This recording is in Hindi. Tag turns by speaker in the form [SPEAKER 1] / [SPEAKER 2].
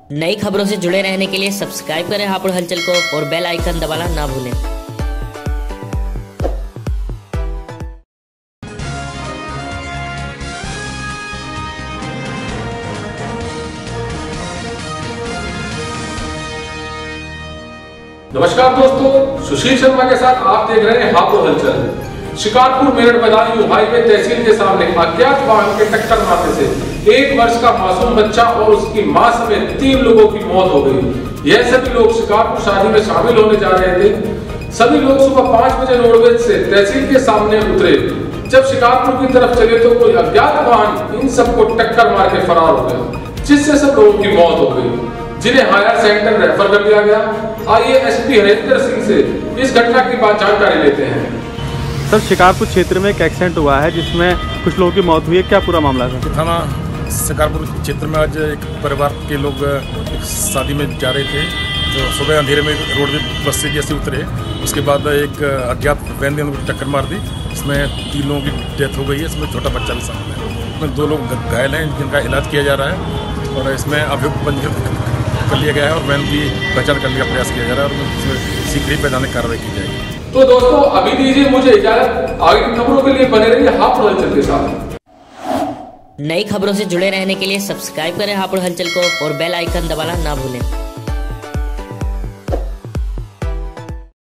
[SPEAKER 1] नई खबरों से जुड़े रहने के लिए सब्सक्राइब करें हापुड़ हलचल को और बेल आइकन दबाना ना भूलें।
[SPEAKER 2] नमस्कार दोस्तों, सुशील शर्मा के साथ आप देख रहे हैं हापुड़ हलचल। शिकारपुर मेरठ बदायूं हाईवे तहसील के सामने अज्ञात वाहन के टक्कर मारने से 1 वर्ष का मासूम बच्चा और उसकी मां समेत 3 लोगों की मौत हो गई। यह सभी लोग शिकारपुर शादी में शामिल होने जा रहे थे। सभी लोग सुबह 5 बजे रोडवेज से तहसील के सामने उतरे। जब शिकारपुर की तरफ चले तो कोई अज्ञात वाहन इन सबको टक्कर मार के फरार हो गया, जिससे सब लोगों की मौत हो गई, जिन्हें हायर सेंटर रेफर कर दिया गया। आइए एसपी हरिंदर सिंह से इस घटना की बात जानकारी लेते हैं।
[SPEAKER 3] सर, शिकारपुर क्षेत्र में एक एक्सीडेंट हुआ है जिसमें कुछ लोगों की मौत हुई है, क्या पूरा मामला है?
[SPEAKER 4] थाना शिकारपुर क्षेत्र में आज एक परिवार के लोग एक शादी में जा रहे थे, तो सुबह अंधेरे में रोड पे बस से जैसे उतरे, उसके बाद एक अज्ञात वैन ने उनको टक्कर मार दी। इसमें 3 लोगों की डेथ हो गई है, इसमें छोटा बच्चा भी शामिल है। इसमें 2 लोग घायल हैं जिनका इलाज किया जा रहा है और इसमें अभियुक्त पंजीकृत कर लिया गया है और वैन की पहचान करने का प्रयास किया जा रहा है और इसमें शीघ्र ही वैधानिक कार्रवाई की जाएगी।
[SPEAKER 2] तो दोस्तों, अभी दीजिए मुझे इजाजत। आगे की खबरों के लिए बने रहिए हापुड़ हलचल के साथ।
[SPEAKER 1] नई खबरों से जुड़े रहने के लिए सब्सक्राइब करें हापुड़ हलचल को और बेल आइकन दबाना ना भूलें।